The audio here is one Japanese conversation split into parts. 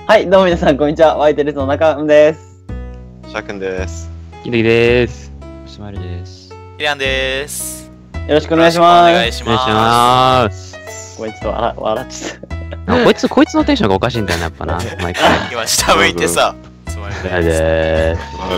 はい、どうも皆さん、こんにちは。ワイテレスの中野です。 シャーくんです。 ひできです。しまるです。 ひりゃんです。 よろしくお願いします。 お願いします。 こいつと笑っちゃった。 こいつのテンションがおかしいんだよな、やっぱな。毎回。 今下向いてさ、つまりで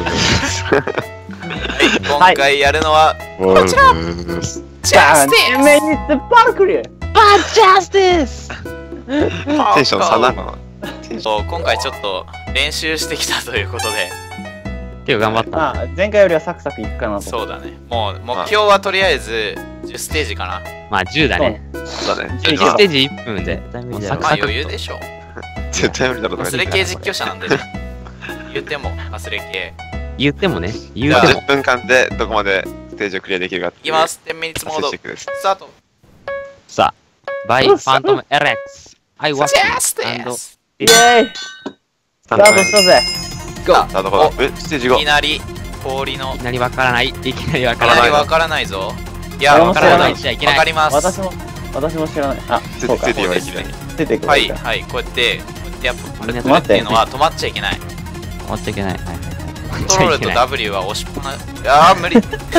今回やるのは、こちらジャスティメイツパルクリュージャスティステンション差なの。 そう、今回ちょっと練習してきたということで。 結構頑張った。 まあ、前回よりはサクサクいくかなと。 そうだね。もう、目標はとりあえず10ステージかな。 まあ、10だね。 そうだね。 10ステージ1分で。 まあ余裕でしょ。 絶対無理だろ。 忘れ系実況者なんでね。言っても忘れ系。 言ってもね。 言っても。10分間でどこまでステージをクリアできるかっていう。 いきます。10ミニッツモード。スタート。 さあ、バイファントムエレックス。I was ジャスティスイェーイスタートしたぜ。 ゴー。 ステージ5。 いきなり氷の。 いきなりわからない。いきなりわからないぞ。いや、わからない。わかります。 私も知らない。あ、そうか。出てくる。 はい、はい、こうやって、やっぱ、これっていうのは止まっちゃいけない。 止まっちゃいけない。 コントロールと W は押しっぱな。いやー、無理。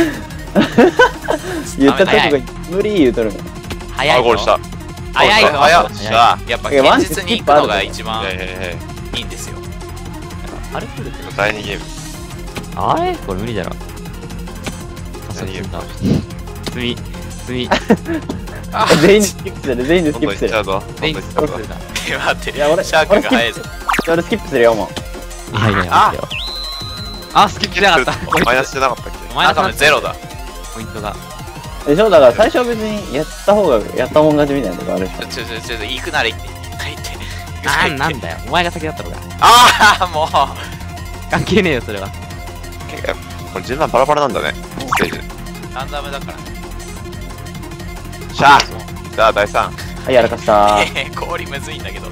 言ったとこが無理言うとるの。 早い。 ゴールした。 早い。やっぱ現実に行くのが一番いいんですよ。 あれ来るけど第2ゲーム。 あれこれ無理だろ。 第2ゲームだ。 積み。 全員でスキップする、全員でスキップする。 全員でスキップする。 待って、 いや俺シャークが早いぞ。 俺スキップするよ、もう。 いや、あ、スキップしなかった。 マイナスしてなかったっけ？ マイナスのゼロだ。 ポイントが。 でしょ、だから最初は別にやった方がやったもん勝ちみたいなとこあるし。 ちょっと行くなら行って。 なんだよ、お前が先だったのか。 ああ、もう。 関係ねえよ、それは。 これ順番バラバラなんだね、ステージ。 ランダムだからね。 シャーさあ、第3。 はい、やらかした。 氷むずいんだけど。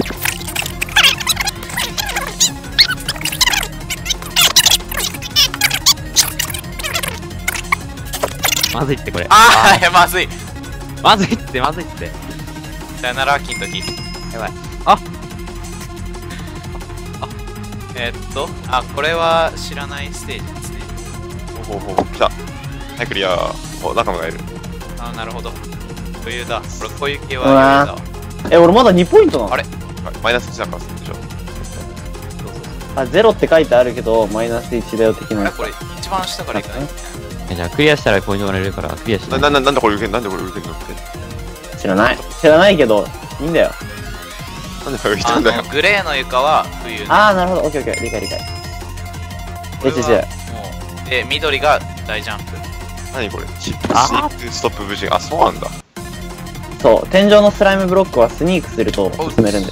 まずいってこれ。 ああ、まずい。 まずいって。 さよなら、金時。 やばい。 これは知らないステージですね。 来た。はい、クリア。お、仲間がいる。 ああ、なるほど。余裕だ。こういう系は余裕だ。 俺まだ2ポイントなの？ あれマイナス1だからでしょ。 あ、0って書いてあるけど、マイナス1だよ的な。 これ、一番下からいかない。 じゃあ、クリアしたらポイントもらえるから、クリアして。 なんでこれ受けんのって。 知らないけど、いいんだよ。 なんでこれ受けたんだよ。 グレーの床は冬。 ああ、なるほど。オッケーオッケー。理解。 で、緑が大ジャンプ。 何これシップストップブジン。あ、そうなんだ。 そう、天井のスライムブロックはスニークすると進めるんです。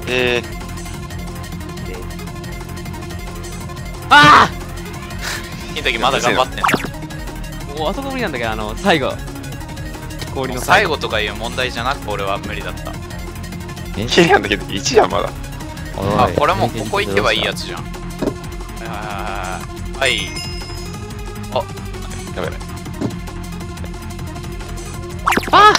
ああ金時まだ頑張ってんだ。 もうあそこ無理なんだけど、最後。氷の最後とかいう問題じゃなく俺は無理だった。 キリアンだけど1じゃん、まだ。 あ、これもここ行けばいいやつじゃん。はい。あ、 やべえ。 あ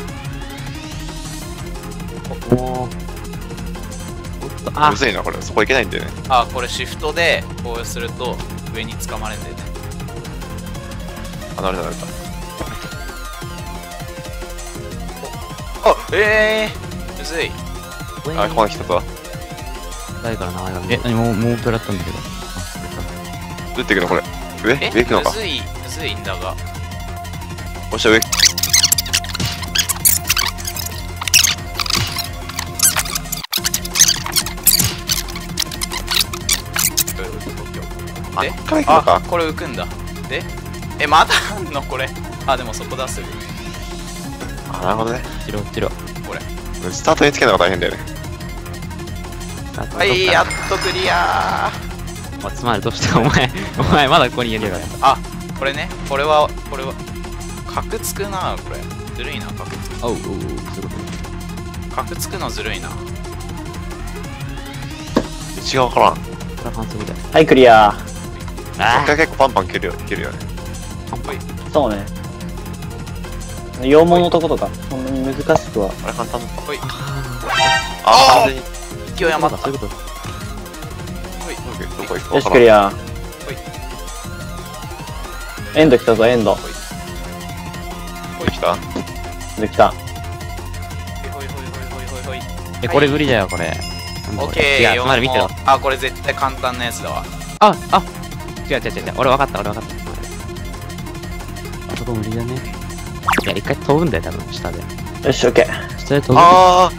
あ、むずいな、これ。そこ行けないんだよね。 あ、これシフトでこうすると上に掴まれてね。 離れた。 あ、むずい。 あ、ここに来たぞ。 誰から名前が見え、もうプラったんだけど。 どうやって行くのこれ。上行くのか。 むずいんだが。 おしゃ上。 あ、これ浮くんだ。で、まだあんのこれ。あ、でもそこだすぐ。 あ、なるほどね。 チロ。 これ。 スタートにつけるのが大変だよね。 はい、やっとクリアー。つまりどうしてお前まだここにいるから。 あ、これね。これは、角つくな、これ。ずるいな、角つく。 そういうこと角つくのずるいな。 道がわからん。 これは反則だよ。 はい、クリア。 結構パンパンいけるよね。 そうね。羊毛のとことか、そんなに難しくは。 あれ簡単だった。 ほい。 あ、完全に。 勢い余った。 そういうこと。 どこ行くよし、クリア。 ほいエンド来たぞ、エンド。 来た。 できた。 ほいほいほいほいほいほい。 これ無理だよ、これ。 オッケー、 違う、まだ見てろ。 あ、これ絶対簡単なやつだわ。 あ、違う。俺分かった。あそこ無理だね。いや、一回飛ぶんだよ、多分、下で。 よし、オッケー。 下で飛ぶ。 あ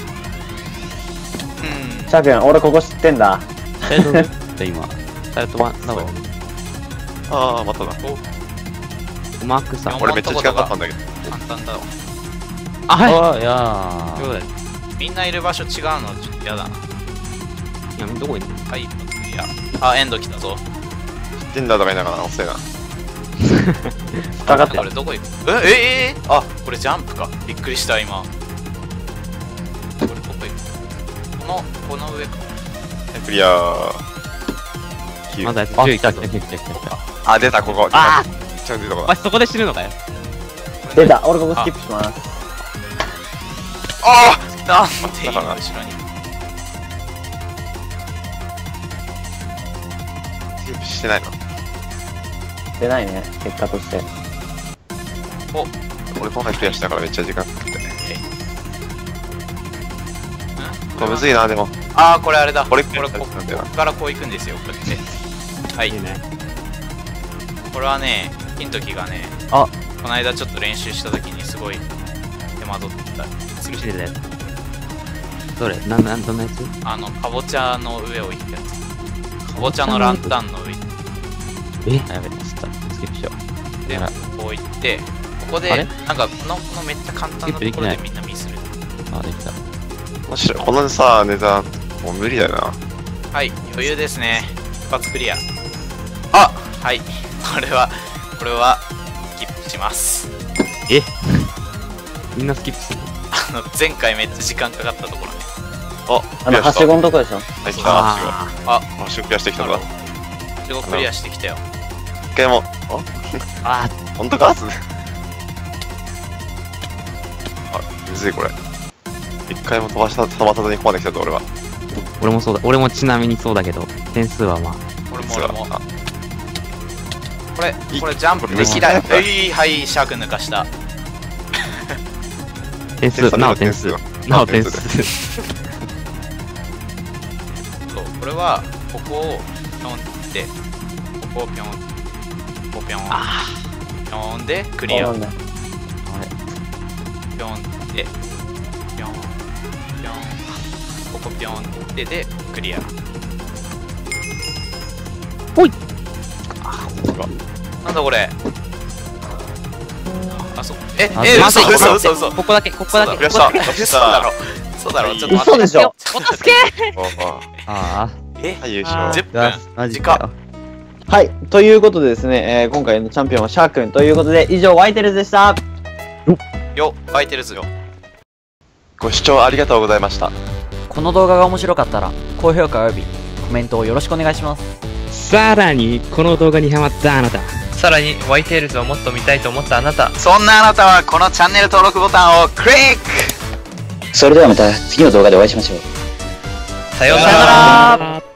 シャー君、俺ここ知ってんだ。 下で飛ぶって今。下で飛ばん、だろ。 あ、まただ。 うまくさ。 俺めっちゃ時間かかったんだけど。 簡単だわ。 あ、はい。 あ、いやということで。 みんないる場所違うのちょっと嫌だな。 いや、どこにいるの？ はい、一発クリア。あ、エンド来たぞ。 知ってんだとか言いながら遅いな。 かかってこれどこ行く？あ、これジャンプか。びっくりした今。これどこ行く？この上か。 クリア。 まだやつあ、 10 来たいくぞ。 来た来た来た来た。 あ、出た、ここ。 あちゃんと出たこお前そこで死ぬのかよ。 出た。俺ここスキップします。 あなんで今後ろに。 スキップしてないの。 出ないね、結果として。 俺今回クリアしたからめっちゃ時間かかって。これむずいな、でも。 あー、これあれだ。 これこれこなんだよなっからこう行くんですよ、こうやって。はいいい。ね。 これはね、ヒントキがね、 あこの間ちょっと練習した時にすごい手間取った。 次してたやつ。どれどんなやつ？ かぼちゃの上を行くやつ。かぼちゃのランタンの上あ、やべ、ちょっと、スキップしよで、 あらこう行って、ここで、 あれなんかこのめっちゃ簡単なところでみんなミスる。 う。あ、できた。 もしこのさ、ネタ、もう無理だよな。 はい、余裕ですね。一発クリア。あ、はい。これはスキップします。 みんなスキップするの？ 前回めっちゃ時間かかったところね。 はしごのとこでしょ。 はい、来た。 ああ、 はしごクリアしてきたんだ。 はしごクリアしてきたよ。 一回も、 あ本当かむずいこれ。一回も飛ばさずにここまで来たぞ、俺は。 俺もそうだ。俺もちなみにそうだけど、点数はまあ。 俺も。 あこれジャンプできない。はい、シャーク抜かした。 点数、なお点数。なお点数。 そう、これは、ここをピョンって、ここをピョン、ここピョン、ピョンでクリア。ピョンで、ピョン、ここピョンってでクリア。 ほい。 なんだこれ。あ、そう。嘘。 ここだけ。 クリアした。 そうだろ、ちょっと待って。 嘘でしょ。 お助けあはい、優 10 勝。 分。 マジかよ。 はい。ということでですね、今回のチャンピオンはシャー君ということで、以上、ワイテルズでした。 よ、バイテルズよ。 ご視聴ありがとうございました。 この動画が面白かったら高評価およびコメントをよろしくお願いします。 さらに、この動画にハマったあなた。 さらに、ワイテールズをもっと見たいと思ったあなた。 そんなあなたはこのチャンネル登録ボタンをクリック。 それではまた次の動画でお会いしましょう。 さようなさようなら。 ら。